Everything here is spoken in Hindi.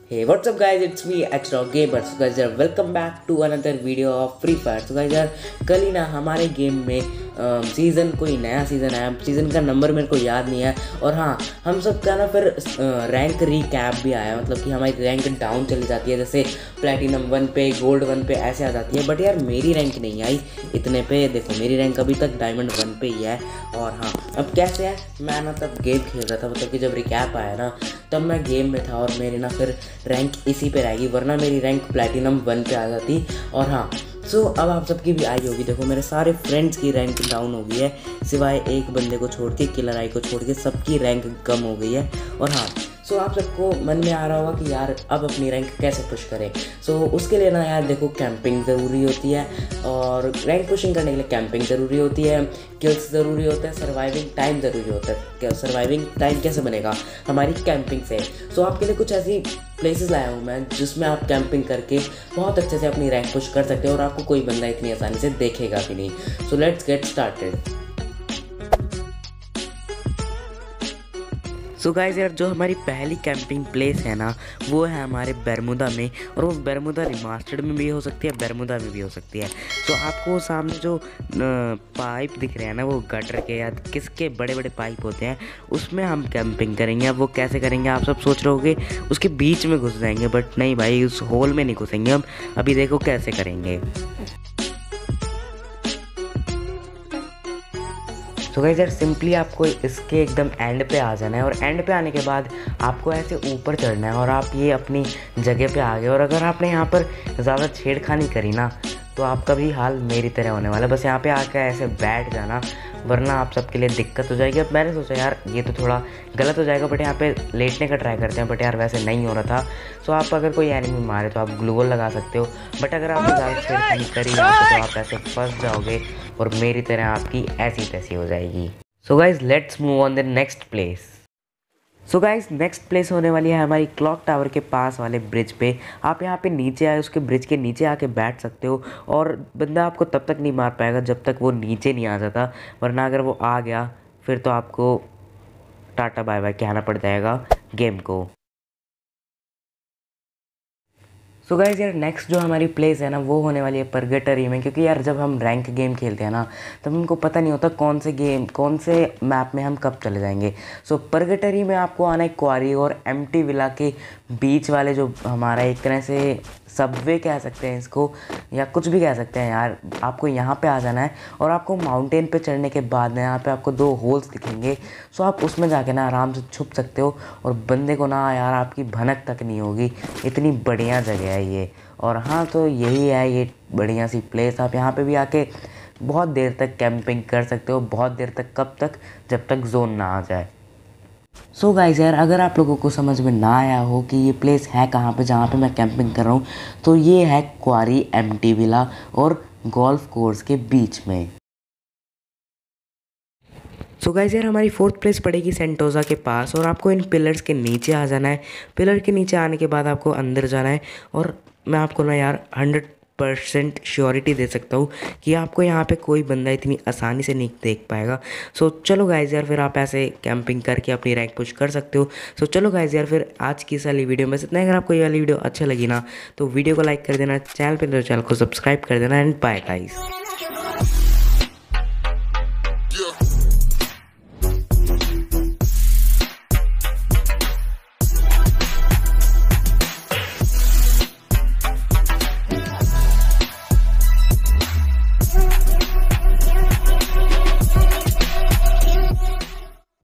Hey, what's up guys? It's me Xrock Gamer. So guys, welcome back to another video of Free Fire. So guys यार कल ही ना हमारे गेम में सीज़न कोई नया सीज़न आया, सीज़न का नंबर मेरे को याद नहीं है। और हाँ, हम सब का ना फिर रैंक रिकैप भी आया, मतलब कि हमारी रैंक डाउन चली जाती है, जैसे प्लेटिनम 1 पे, गोल्ड 1 पे ऐसे आ जाती है। बट यार मेरी रैंक नहीं आई इतने पे, देखो मेरी रैंक अभी तक डायमंड 1 पे ही है। और हाँ, अब कैसे है, मैं ना तब गेम खेल रहा था, मतलब कि जब रिकैप आया ना तब मैं गेम में था और मेरी ना फिर रैंक इसी पे रहेगी, वरना मेरी रैंक प्लेटिनम 1 पे आ जाती। और हाँ, सो अब आप सबकी भी आई होगी। देखो मेरे सारे फ्रेंड्स की रैंक डाउन हो गई है, सिवाय एक बंदे को छोड़ के, किलर आई को छोड़ के सबकी रैंक कम हो गई है। और हाँ, सो आप सबको मन में आ रहा होगा कि यार अब अपनी रैंक कैसे पुश करें। सो उसके लिए ना यार देखो, कैंपिंग ज़रूरी होती है, और रैंक पुशिंग करने के लिए कैंपिंग ज़रूरी होती है, किल्स ज़रूरी होता है, सर्वाइविंग टाइम ज़रूरी होता है। सर्वाइविंग टाइम कैसे बनेगा? हमारी कैंपिंग से। सो आपके लिए कुछ ऐसी प्लेसेस लाया हूँ मैं जिसमें आप कैंपिंग करके बहुत अच्छे से अपनी रैंक पुश कर सकते हो और आपको कोई बंदा इतनी आसानी से देखेगा भी नहीं। So let's get started. So guys यार, जो हमारी पहली कैंपिंग प्लेस है ना, वो है हमारे बरमुदा में, और वो बरमुदा रिमास्टर्ड में भी हो सकती है, बरमुदा में भी हो सकती है। तो आपको सामने जो पाइप दिख रहे हैं ना, वो गटर के या किसके बड़े बड़े पाइप होते हैं, उसमें हम कैंपिंग करेंगे। अब वो कैसे करेंगे आप सब सोच रहे होगे, उसके बीच में घुस जाएंगे, बट नहीं भाई, उस होल में नहीं घुसेंगे हम। अभी देखो कैसे करेंगे। तो गाइस यार, सिंपली आपको इसके एकदम एंड पे आ जाना है, और एंड पे आने के बाद आपको ऐसे ऊपर चढ़ना है, और आप ये अपनी जगह पे आ गए। और अगर आपने यहाँ पर ज़्यादा छेड़खानी करी ना, तो आपका भी हाल मेरी तरह होने वाला है। बस यहाँ पे आकर ऐसे बैठ जाना, वरना आप सबके लिए दिक्कत हो जाएगी। अब मैंने सोचा यार ये तो थोड़ा गलत हो जाएगा, बट यहाँ पे लेटने का ट्राई करते हैं, बट यार वैसे नहीं हो रहा था। सो आप अगर कोई एनिमी मारे तो आप ग्लू वॉल लगा सकते हो, बट अगर आपने ज़्यादा छेड़खानी करी यहाँ पे तो आप ऐसे फंस जाओगे, और मेरी तरह आपकी ऐसी तैसी हो जाएगी। So guys let's move on the next place. So guys next place होने वाली है हमारी क्लॉक टावर के पास वाले ब्रिज पे। आप यहाँ पे नीचे आए, उसके ब्रिज के नीचे आके बैठ सकते हो, और बंदा आपको तब तक नहीं मार पाएगा जब तक वो नीचे नहीं आ जाता, वरना अगर वो आ गया फिर तो आपको टाटा बाय बाय कहना पड़ जाएगा गेम को। सो गाइज यार, नेक्स्ट जो हमारी प्लेस है ना, वो होने वाली है परगेटरी में, क्योंकि यार जब हम रैंक गेम खेलते हैं ना, तब हमको पता नहीं होता कौन से मैप में हम कब चले जाएंगे। सो परगेटरी में आपको आना है क्वारी और एम्प्टी विला के बीच वाले, जो हमारा एक तरह से सबवे कह सकते हैं इसको, या कुछ भी कह सकते हैं यार। आपको यहाँ पे आ जाना है, और आपको माउंटेन पे चढ़ने के बाद ना यहाँ पे आपको 2 होल्स दिखेंगे। सो आप उसमें जाके ना आराम से छुप सकते हो, और बंदे को ना यार आपकी भनक तक नहीं होगी। इतनी बढ़िया जगह है ये। और हाँ, तो यही है ये बढ़िया सी प्लेस। आप यहाँ पे भी आके बहुत देर तक कैंपिंग कर सकते हो, बहुत देर तक। कब तक? जब तक जोन ना आ जाए। सो गाइस यार, अगर आप लोगों को समझ में ना आया हो कि ये प्लेस है कहाँ पे जहाँ पे मैं कैंपिंग कर रहा हूँ, तो ये है क्वारी, एम्प्टी विला और गोल्फ कोर्स के बीच में। सो गाइस यार, हमारी 4th प्लेस पड़ेगी सेंटोज़ा के पास, और आपको इन पिलर्स के नीचे आ जाना है। पिलर के नीचे आने के बाद आपको अंदर जाना है, और मैं आपको ना यार 100% श्योरिटी दे सकता हूँ कि आपको यहाँ पे कोई बंदा इतनी आसानी से नहीं देख पाएगा। सो चलो गाइस यार, फिर आप ऐसे कैंपिंग करके अपनी रैंक पुश कर सकते हो। सो चलो गाइस यार, फिर आज की इस वाली वीडियो में इतना। अगर आपको ये वाली वीडियो अच्छा लगी ना, तो वीडियो को लाइक कर देना, चैनल पर चैनल को सब्सक्राइब कर देना, एंड बाय गाइस।